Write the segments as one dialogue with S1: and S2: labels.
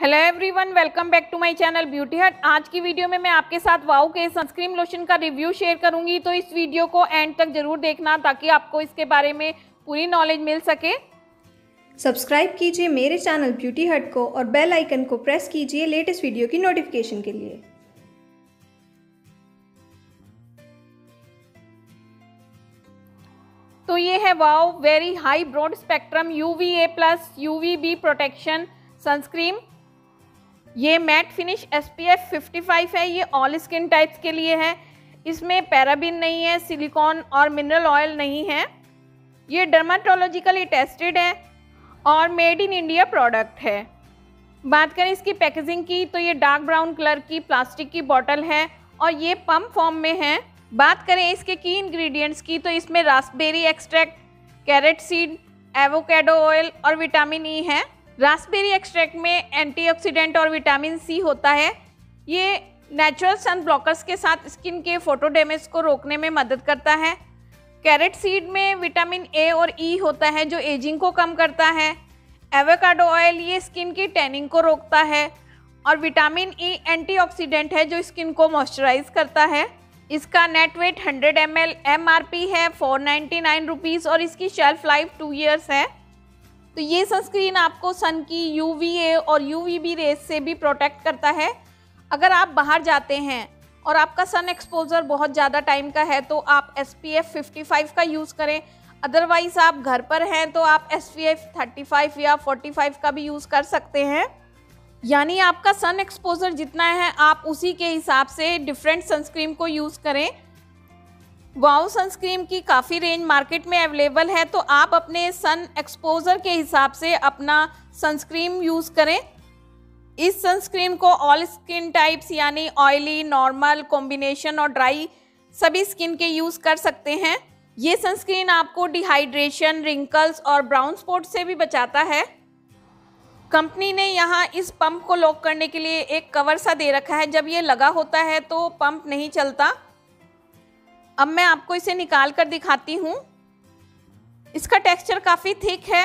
S1: Hello everyone, welcome back to my channel beauty hut. आज की video में मैं आपके साथ वाओ के सनस्क्रीन लोशन का रिव्यू शेयर करूंगी, तो इस वीडियो को एंड तक जरूर देखना ताकि आपको इसके बारे में पूरी नॉलेज मिल सके।
S2: सब्सक्राइब कीजिए मेरे चैनल ब्यूटी हट को और बेल आइकन को प्रेस कीजिए लेटेस्ट वीडियो की नोटिफिकेशन के लिए।
S1: तो ये है वाओ very high broad spectrum UVA+ UVB protection sunscreen. ये मैट फिनिश SPF 55 है। ये ऑल स्किन टाइप्स के लिए है। इसमें पैराबिन नहीं है, सिलिकॉन और मिनरल ऑयल नहीं है। ये डर्माटोलॉजिकली टेस्टेड है और मेड इन इंडिया प्रोडक्ट है। बात करें इसकी पैकेजिंग की, तो ये डार्क ब्राउन कलर की प्लास्टिक की बॉटल है और ये पम्प फॉर्म में है। बात करें इसके की इंग्रेडिएंट्स की, तो इसमें raspberry extract, carrot seed, avocado oil और विटामिन ई है। रास्पबेरी एक्सट्रैक्ट में एंटीऑक्सीडेंट और विटामिन सी होता है। ये नेचुरल सन ब्लॉकर्स के साथ स्किन के फोटो डैमेज को रोकने में मदद करता है। कैरेट सीड में विटामिन ए और ई होता है जो एजिंग को कम करता है। एवोकाडो ऑयल ये स्किन की टैनिंग को रोकता है और विटामिन ई एंटीऑक्सीडेंट है जो स्किन को मॉइस्चराइज करता है। इसका नेट वेट 100 ml, MRP है 499 रुपीज़ और इसकी शेल्फ लाइफ 2 ईयर्स है। तो ये सनस्क्रीन आपको सन की UVA और UVB रेज से भी प्रोटेक्ट करता है। अगर आप बाहर जाते हैं और आपका सन एक्सपोजर बहुत ज़्यादा टाइम का है तो आप SPF 55 का यूज़ करें। अदरवाइज़ आप घर पर हैं तो आप SPF 35 या 45 का भी यूज़ कर सकते हैं। यानी आपका सन एक्सपोजर जितना है आप उसी के हिसाब से डिफरेंट सनस्क्रीन को यूज़ करें। वाओ सनस्क्रीन की काफ़ी रेंज मार्केट में अवेलेबल है, तो आप अपने सन एक्सपोजर के हिसाब से अपना सनस्क्रीन यूज़ करें। इस सनस्क्रीन को ऑल स्किन टाइप्स यानी ऑयली, नॉर्मल, कॉम्बिनेशन और ड्राई सभी स्किन के यूज़ कर सकते हैं। ये सनस्क्रीन आपको डिहाइड्रेशन, रिंकल्स और ब्राउन स्पॉट से भी बचाता है। कंपनी ने यहाँ इस पंप को लॉक करने के लिए एक कवर सा दे रखा है। जब ये लगा होता है तो पंप नहीं चलता। अब मैं आपको इसे निकाल कर दिखाती हूँ। इसका टेक्सचर काफ़ी थिक है।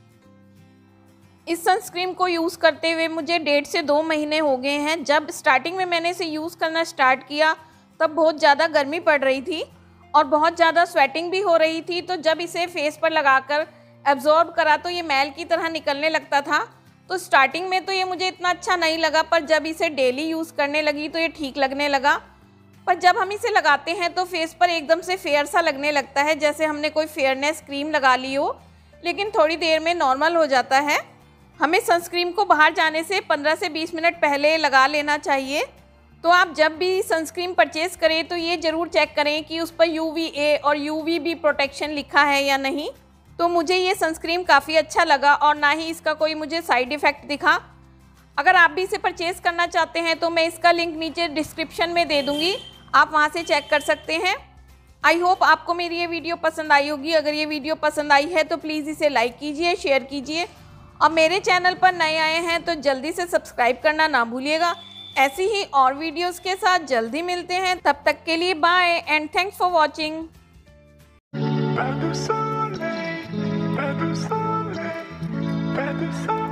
S1: इस सनस्क्रीन को यूज़ करते हुए मुझे 1.5 से 2 महीने हो गए हैं। जब स्टार्टिंग में मैंने इसे यूज़ करना स्टार्ट किया तब बहुत ज़्यादा गर्मी पड़ रही थी और बहुत ज़्यादा स्वेटिंग भी हो रही थी। तो जब इसे फेस पर लगाकर एब्जॉर्ब करा तो ये मैल की तरह निकलने लगता था। तो स्टार्टिंग में तो ये मुझे इतना अच्छा नहीं लगा, पर जब इसे डेली यूज़ करने लगी तो ये ठीक लगने लगा। पर जब हम इसे लगाते हैं तो फेस पर एकदम से फेयर सा लगने लगता है, जैसे हमने कोई फेयरनेस क्रीम लगा ली हो, लेकिन थोड़ी देर में नॉर्मल हो जाता है। हमें सनस्क्रीन को बाहर जाने से 15 से 20 मिनट पहले लगा लेना चाहिए। तो आप जब भी सनस्क्रीन परचेज़ करें तो ये ज़रूर चेक करें कि उस पर UVA और UVB प्रोटेक्शन लिखा है या नहीं। तो मुझे ये सनस्क्रीन काफ़ी अच्छा लगा और ना ही इसका कोई मुझे साइड इफ़ेक्ट दिखा। अगर आप भी इसे परचेज़ करना चाहते हैं तो मैं इसका लिंक नीचे डिस्क्रिप्शन में दे दूँगी, आप वहाँ से चेक कर सकते हैं। आई होप आपको मेरी ये वीडियो पसंद आई होगी। अगर ये वीडियो पसंद आई है तो प्लीज़ इसे लाइक कीजिए, शेयर कीजिए और मेरे चैनल पर नए आए हैं तो जल्दी से सब्सक्राइब करना ना भूलिएगा। ऐसी ही और वीडियोस के साथ जल्दी मिलते हैं। तब तक के लिए bye and thanks for watching.